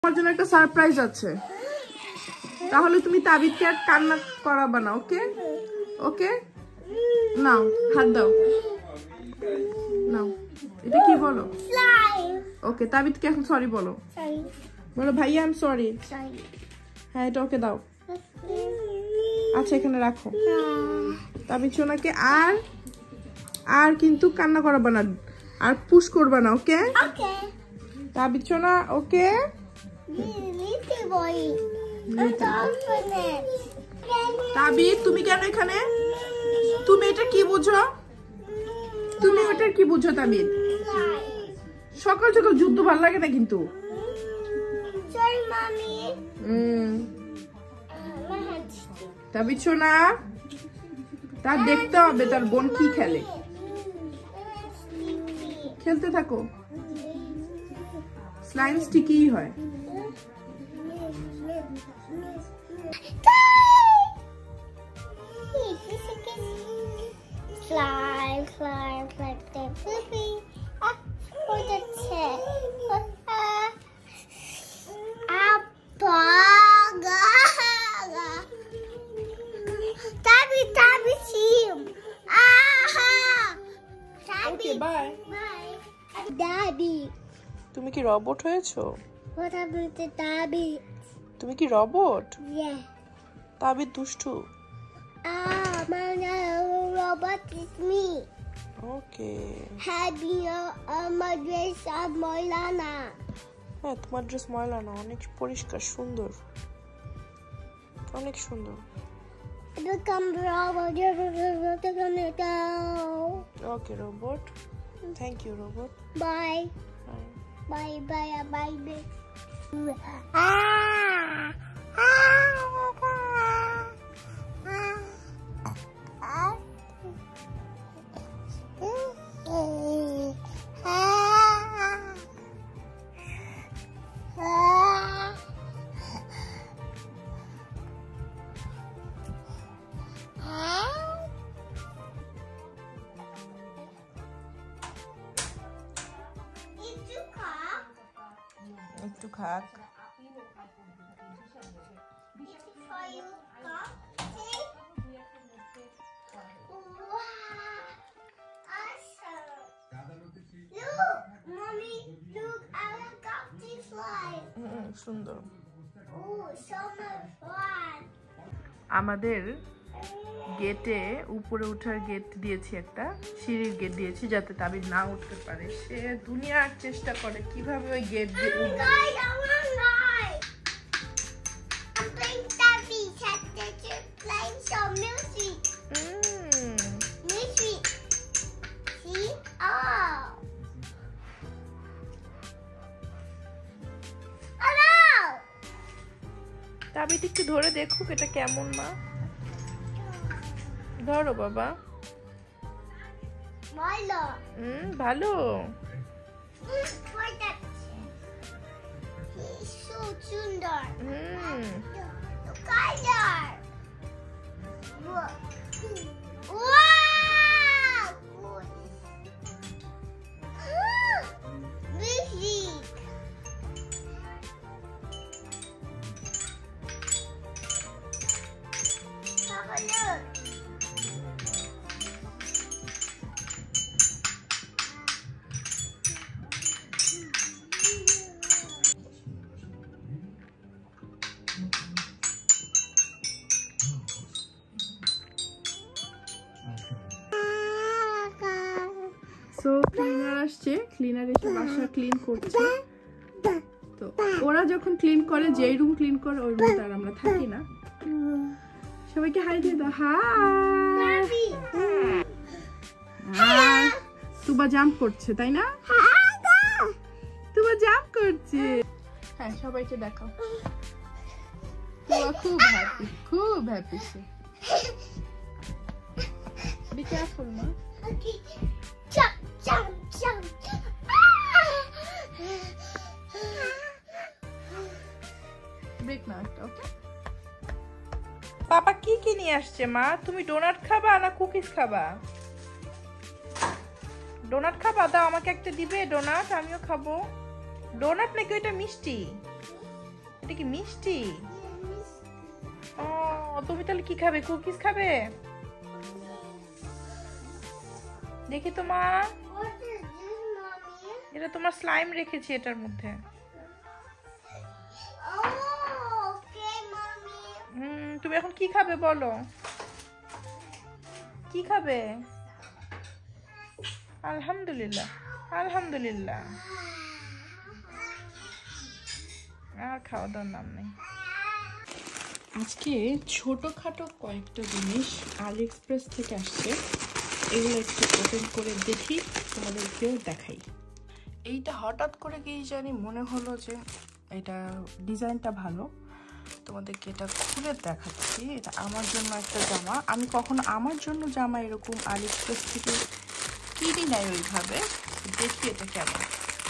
তোমার জন্য একটা সারপ্রাইজ আছে, তাহলে তুমি তাবিদকে আর কান্না করাবা না। ওকে ওকে, নাও হাত দাও, নাও। এটা কি বলো? ওকে, তাবিদকে এখন সরি বলো। বলো ভাইয়া আই এম সরি। হ্যাঁ, এটা ওকে দাও। আচ্ছা, এখানে রাখো। তাবিদ সোনাকে আর কিন্তু কান্না করাবা না, আর পুশ করবা না। ওকে তাবিদ সোনা, ওকে? তাবিদ, তুমি কেন এখানে? তুমি এটা কি বুঝো? তুমি ওটা কি বুঝো তাবিদ? সকাল সকাল যুদ্ধ ভালো লাগে না কিন্তু। তাবিদ সোনা, তার দেখতে হবে তার বোন কি খেলে। খেলতে থাকো, স্লাইম স্টিকি হয়। Slime, slime, like the poopy. For the tip. Tabby, team. Okay, bye. Bye. Daddy. তুমি কি রোবট হয়েছো? What happened to Tabby? তুমি কি রোবট? Yeah. তাবিদ দুষ্টু। My robot is me. Okay. Happy my dress of Moilana. হ্যাঁ, তোমার dress ময়লা না, অনেক পরিষ্কার, সুন্দর, অনেক সুন্দর। Become robot. Okay, robot. Thank you, robot. Bye. Bye. Bye. একটু খাক। সুন্দর। আমাদের গেটে উপরে ওঠার গেট দিয়েছি, একটা সিঁড়ির গেট দিয়েছি যাতে তাবিদ না উঠতে পারে। সে দুনিয়ার চেষ্টা করে কিভাবে ওই গেট দিয়ে উঠবে। তাবিদ একটু ধরে দেখুক এটা কেমন। মা ধরো বাবা। ভালো। সো ক্লিনার আসছে, ক্লিনার এসে বাসা ক্লিন করছে। তো ওরা যখন ক্লিন করে, যেই রুম ক্লিন করে ওই রুমটা আর আমরা থাকি না। সবাইকে হাই দিয়ে দাও। হাই। তুবা জাম্প করছে, তাই না? তুবা জাম্প করছে। হ্যাঁ, সবাইকে দেখাও। তুবা খুব হ্যাপি সে। বি কেয়ারফুল মা। Jump. ব্রেক না একটা, ওকে? পাপা কি নিয়ে আসছে মা? তুমি ডোনাট খাবা না কুকিজ খাবা? ডোনাট খাবা? দাও আমাকে একটা দিবে ডোনাট, আমিও খাবো। ডোনাট নাকি ওইটা মিষ্টি? এটা কি মিষ্টি? ও তুমি তাহলে কি খাবে? কুকিজ খাবে? দেখি তো মা, এটা তোমার স্লাইম রেখেছি এটার মধ্যে। তুমি এখন কি খাবে বলো? কি খাবে? আলহামদুলিল্লাহ আলহামদুলিল্লাহ। আর খাওয়া দাওয়ার নাম নেই। আজকে ছোটখাটো কয়েকটা জিনিস আলি এক্সপ্রেস থেকে আসছে, এগুলো একটু ওপেন করে দেখি, তোমাদেরকেও দেখাই। এইটা হঠাৎ করে কি জানি মনে হলো যে এটা ডিজাইনটা ভালো, তোমাদেরকে এটা খুলে দেখাচ্ছি। এটা আমার জন্য একটা জামা। আমি কখনো আমার জন্য জামা এরকম আলি এক্সপ্রেস থেকে কিনি নাই ওইভাবে। দেখি এটা কেমন।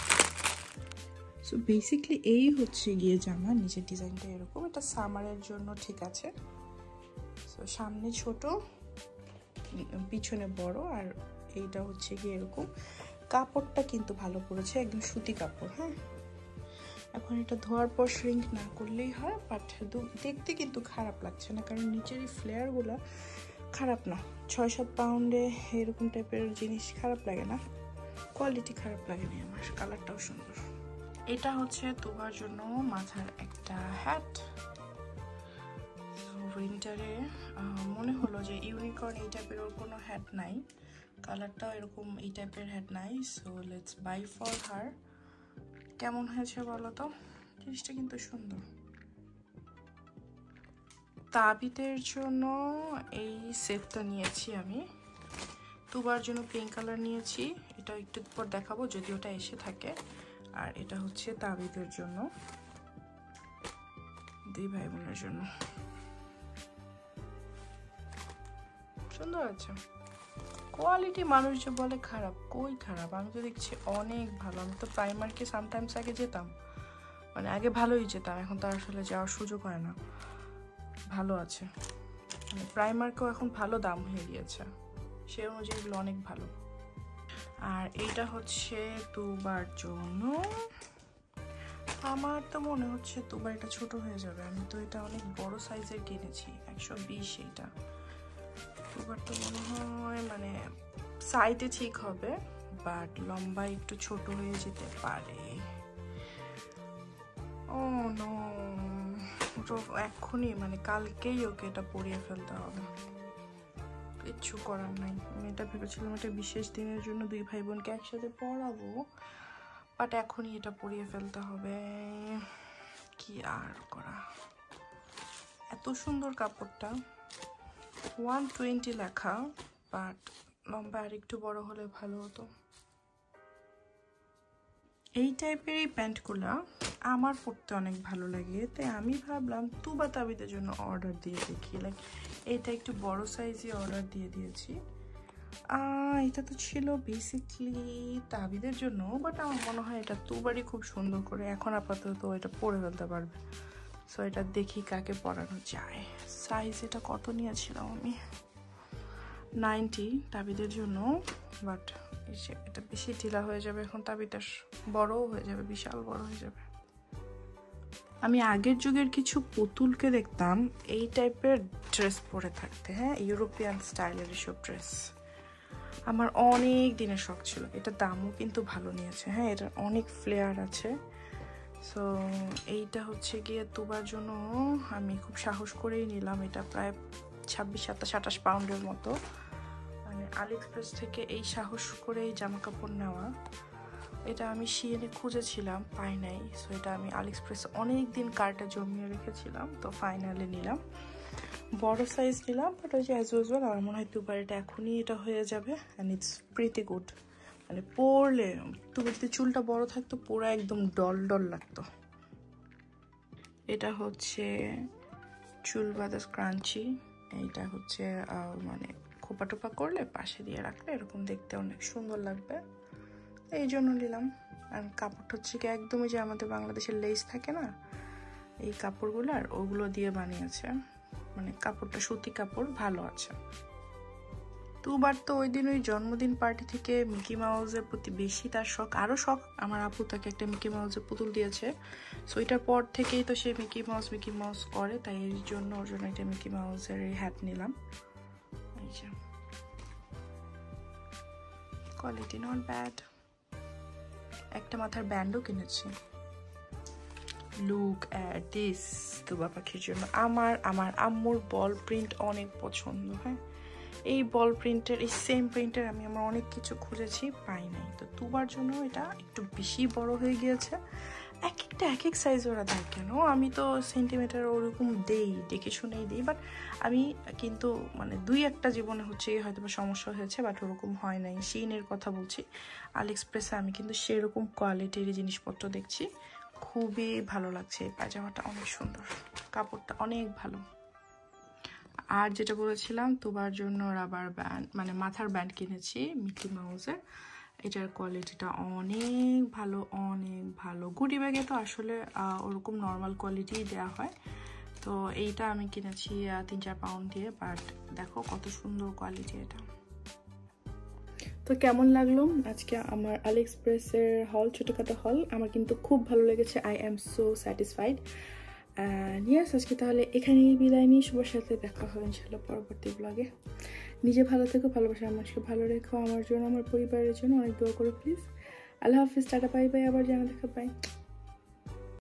সো বেসিকলি এই হচ্ছে গিয়ে জামা, নিচের ডিজাইনটা এরকম। এটা সামারের জন্য ঠিক আছে। সো সামনে ছোট, পিছনে বড়, আর এইটা হচ্ছে গিয়ে এরকম। কাপড়টা কিন্তু ভালো পড়েছে, একদম সুতি কাপড়। হ্যাঁ, এখন এটা ধোয়ার পর শ্রিঙ্ক না করলেই হয়, বাট দেখতে কিন্তু খারাপ লাগছে না, কারণ নিচের এই ফ্লেয়ারগুলো খারাপ না। 6-7 পাউন্ডে এরকম টাইপের জিনিস খারাপ লাগে না, কোয়ালিটি খারাপ লাগেনি আমার। কালারটাও সুন্দর। এটা হচ্ছে তোমার জন্য মাথার একটা হ্যাট। উইন্টারে মনে হলো যে ইউনিকর্ন এই টাইপের ওর কোনো হ্যাট নাই, কালারটাও এরকম এই টাইপের হ্যাট নাই। So let's buy for her. কেমন হয়েছে বলো তো? জিনিসটা কিন্তু সুন্দর। তাবিদের জন্য এই সেটটা নিয়েছি আমি। তুবার জন্য পিঙ্ক কালার নিয়েছি, এটা একটু পর দেখাবো যদি ওটা এসে থাকে। আর এটা হচ্ছে তাবিদের জন্য, দুই ভাই বোনের জন্য। সুন্দর আছে। কোয়ালিটি মানুষ যে বলে খারাপ, কই খারাপ? আমি তো দেখছি অনেক ভালো। আমি তো প্রাইমারকে সামটাইমস আগে যেতাম, মানে আগে ভালোই যেতাম, এখন তো আসলে যাওয়ার সুযোগ হয় না। ভালো আছে, মানে প্রাইমারকেও এখন ভালো দাম হয়ে গিয়েছে, সে অনুযায়ী এগুলো অনেক ভালো। আর এইটা হচ্ছে তুবার জন্য। আমার তো মনে হচ্ছে তুবার এটা ছোট হয়ে যাবে, আমি তো এটা অনেক বড় সাইজের কিনেছি, 120। এইটা তুবার তো মনে হয় মানে সাইডে ঠিক হবে, বাট লম্বা একটু ছোট হয়ে যেতে পারে। ও নো, ওটা এখনই মানে কালকেই ওকে এটা পরিয়ে ফেলতে হবে, কিচ্ছু করার নাই। আমি এটা ভেবেছিলাম এটা বিশেষ দিনের জন্য দুই ভাই বোনকে একসাথে পরাবো, বাট এখনই এটা পরিয়ে ফেলতে হবে, কি আর করা। এত সুন্দর কাপড়টা, 120 লেখা, বাট লম্বা আর একটু বড় হলে ভালো হতো। এই টাইপের এই প্যান্টগুলো আমার পরতে অনেক ভালো লাগে, তাই আমি ভাবলাম তুবা তাবিদের জন্য অর্ডার দিয়ে দেখি। লাইক এটা একটু বড় সাইজে অর্ডার দিয়ে দিয়েছি। এটা তো ছিল বেসিকলি তাবিদের জন্য, বাট আমার মনে হয় এটা তুবারই খুব সুন্দর করে এখন আপাতত এটা পরে ফেলতে পারবে। সো এটা দেখি কাকে পরানো যায়। সাইজ এটা কত নিয়েছিলাম আমি? 90 তাবিদের জন্য, বাট এটা বেশি ঢিলা হয়ে যাবে এখন, তাবিটা বড়ও হয়ে যাবে, বিশাল বড় হয়ে যাবে। আমি আগের যুগের কিছু পুতুলকে দেখতাম এই টাইপের ড্রেস পরে থাকতে, হ্যাঁ, ইউরোপিয়ান স্টাইলের এসব ড্রেস। আমার অনেক দিনের শখ ছিল। এটা দামও কিন্তু ভালো নিয়েছে, হ্যাঁ, এটা অনেক ফ্লেয়ার আছে। সো এইটা হচ্ছে গিয়ে তুবার জন্য আমি খুব সাহস করেই নিলাম। এটা প্রায় 26, 27, 28 পাউন্ডের মতো। মানে আলি এক্সপ্রেস থেকে এই সাহস করে এই জামা কাপড় নেওয়া। এটা আমি শিএনে খুঁজেছিলাম, পাই নাই। সো এটা আমি আলি এক্সপ্রেস অনেক দিন কার্টে জমিয়ে রেখেছিলাম, তো ফাইনালি নিলাম। বড় সাইজ নিলাম, বাট ওই যে অ্যাজ ইউজুয়াল আমার মনে হয় তুবার এটা এখনই এটা হয়ে যাবে, অ্যান্ড ইটস প্রিটি গুড। মানে পরলে তুবার যদি চুলটা বড় থাকতো পুরো একদম ডল ডল লাগতো। এটা হচ্ছে চুল বাঁধা স্ক্রাঞ্চি। এইটা হচ্ছে মানে খোপা টোপা করলে পাশে দিয়ে রাখলে এরকম দেখতে অনেক সুন্দর লাগবে, এই জন্য নিলাম। আর কাপড়টা হচ্ছে কি একদমই যে আমাদের বাংলাদেশের লেস থাকে না, এই কাপড়গুলার ওগুলো দিয়ে বানিয়েছে। মানে কাপড়টা সুতি কাপড়, ভালো আছে। তুবার তো ওই দিন ওই জন্মদিন পার্টি থেকে মিকি মাউসের প্রতি বেশি তার শখ, আরও শখ। আমার আপু তাকে একটা মিকি মাউসের পুতুল দিয়েছে, সো এটার পর থেকেই তো সে মিকি মাউস করে, তাই এর জন্য ওর জন্য একটা মিকি মাউসের হ্যাট নিলাম। এই যে কোয়ালিটি নট ব্যাড। একটা মাথার ব্যান্ডও কিনেছি। লুক অ্যাট দিস তুবা পাখির জন্য। আমার আম্মুর বল প্রিন্ট অনেক পছন্দ। হ্যাঁ, এই বল প্রিন্টের এই সেম প্রিন্টের আমি আমার অনেক কিছু খুঁজেছি, পাই নাই। তো তুবার জন্য এটা একটু বেশি বড় হয়ে গিয়েছে। এক একটা এক এক সাইজ ওরা দেয় কেন? আমি তো সেন্টিমিটার ওরকম দেখে শুনেই দিই, বাট আমি কিন্তু মানে 2-1টা জীবনে হচ্ছে হয়তো বা সমস্যা হয়েছে, বাট ওরকম হয় নাই। শিনের কথা বলছি, আলিএক্সপ্রেসে আমি কিন্তু সেরকম কোয়ালিটির জিনিসপত্র দেখছি। খুবই ভালো লাগছে, এই পায়জামাটা অনেক সুন্দর, কাপড়টা অনেক ভালো। আর যেটা বলেছিলাম, তুবার জন্য রাবার ব্যান্ড মানে মাথার ব্যান্ড কিনেছি মিকি মাউসের। এটার কোয়ালিটিটা অনেক ভালো, অনেক ভালো। গুডি ব্যাগে তো আসলে ওরকম নর্মাল কোয়ালিটি দেওয়া হয়, তো এইটা আমি কিনেছি 3-4 পাউন্ড দিয়ে, বাট দেখো কত সুন্দর কোয়ালিটি এটা। তো কেমন লাগলো আজকে আমার আলিএক্সপ্রেসের হল, ছোটোখাটো হল? আমার কিন্তু খুব ভালো লেগেছে। I am so satisfied. নিয়ে আজকে তাহলে এখানেই বিদায় নিই। সবার সাথে দেখা হবে ইনশাল্লাহ পরবর্তী ব্লগে। নিজে ভালো থেকো, ভালোবাসা মানুষকে ভালো রেখো। আমার জন্য, আমার পরিবারের জন্য অনেক দোয়া করো প্লিজ। আল্লাহ হাফিজ, টাটা, বাই বাই, আবার জানা দেখা, বাই।